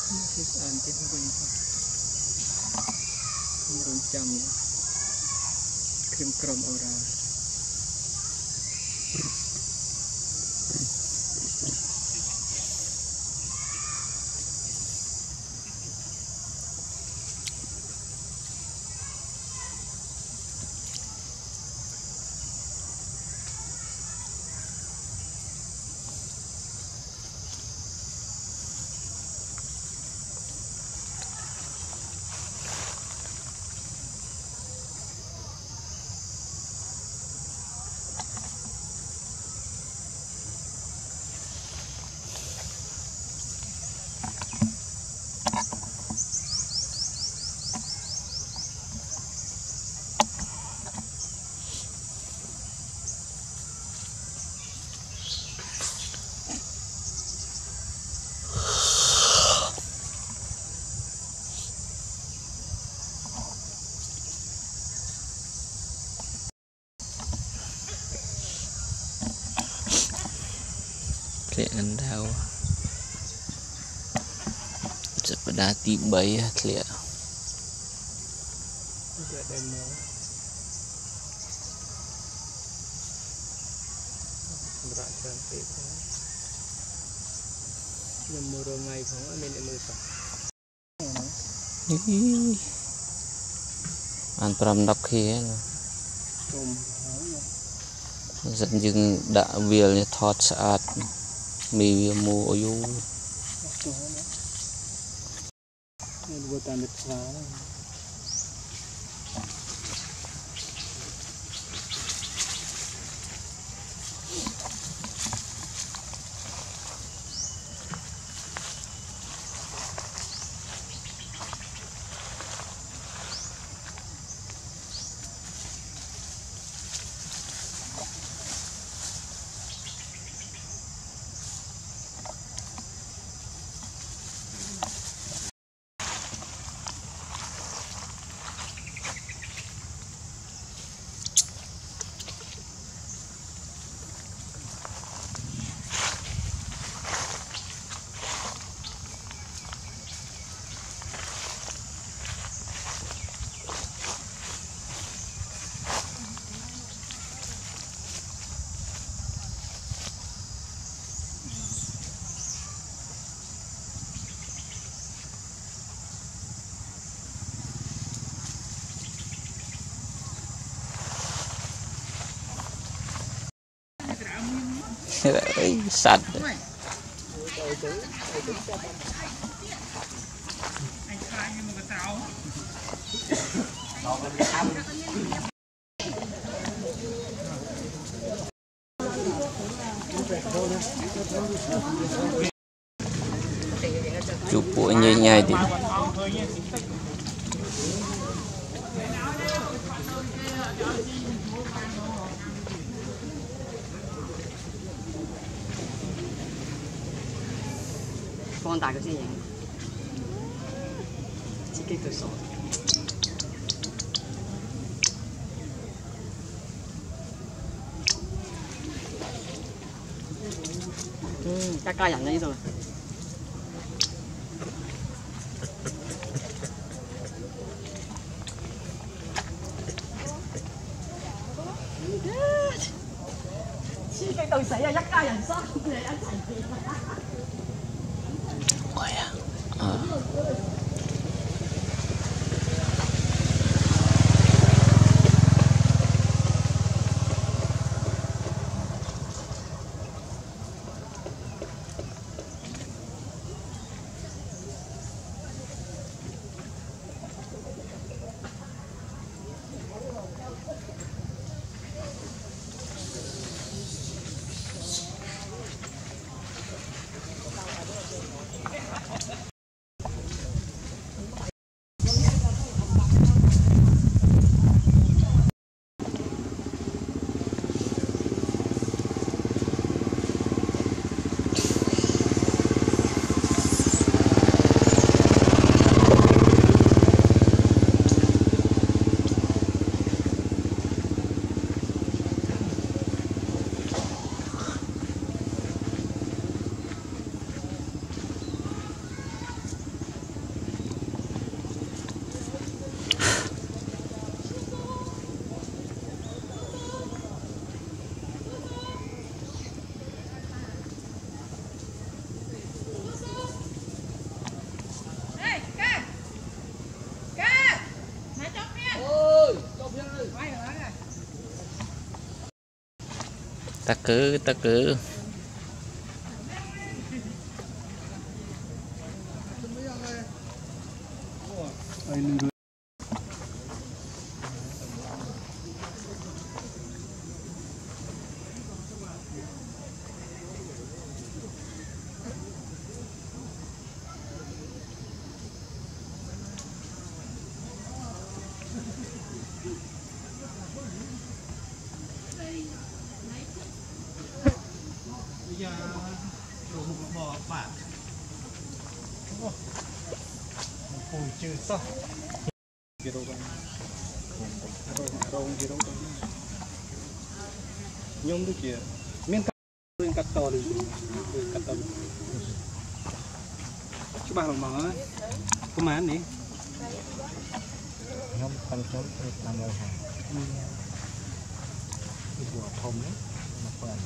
This anti human rong jam krim krom ora. Kalian tahu seperti bayi kalian Juga demo berat cantik Lemur ngai không nên em mưa ăn pram đắp khi dẫn dừng đã việc như thọt sạch mì mù yu nên vô tàn được xóa sạch chụp bộ nhai thì 放大個先影，自己佢傻。一家人啊呢度。黐激到死啊！一家人3個人一齊見。 oh ya ta cứ Ôi chưa sao kia đâu vậy đâu nhôm đó kìa miếng cắt to đi cắt to chú ba lòng mỏ có má này nhôm con chấm làm rồi hả bùa thùng đấy mà phần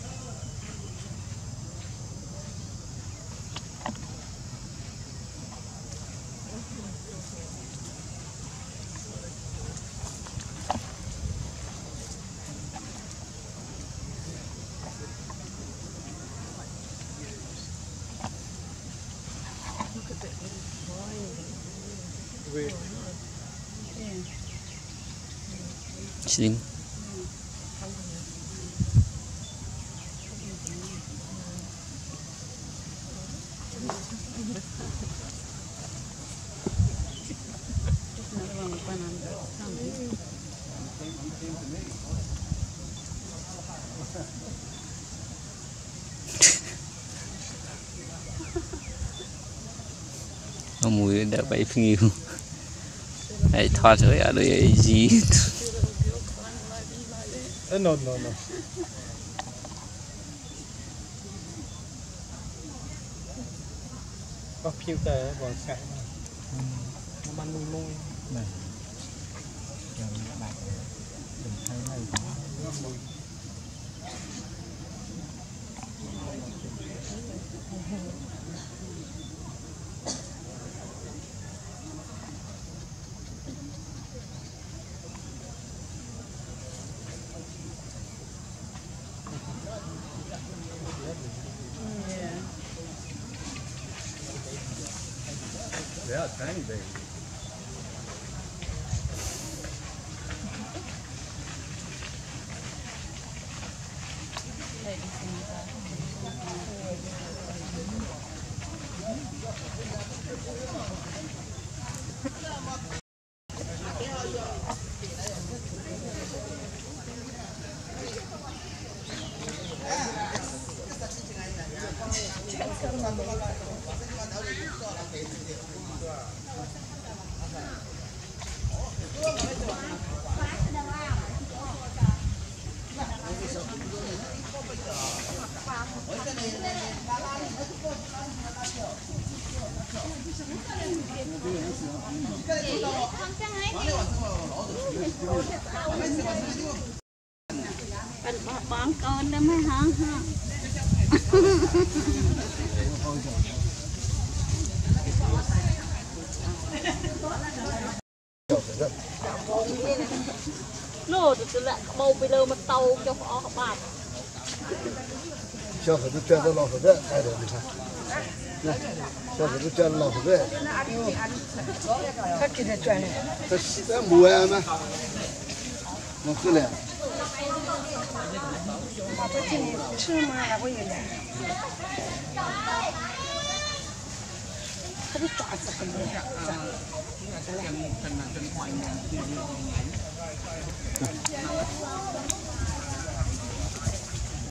xin mùi đã bay nhiều hãy thoát rồi ở đây gì no có phiêu tờ còn sạch nó bắn mùi này giờ bạn đừng thấy này nó mùi Yeah, tiny baby. Bọn con đó mới hả ha. Nó từ lại bầu bây giờ mà tàu cho họ bạc. Cho phải chơi nó lo phải đấy, ai được mình này. Cho phải chơi nó lo phải đấy. Các kia để chơi này. Cái mùi em á, nó cứ lẹ. Chứ mà là có gì vậy? Không biết chọn sao cái gì.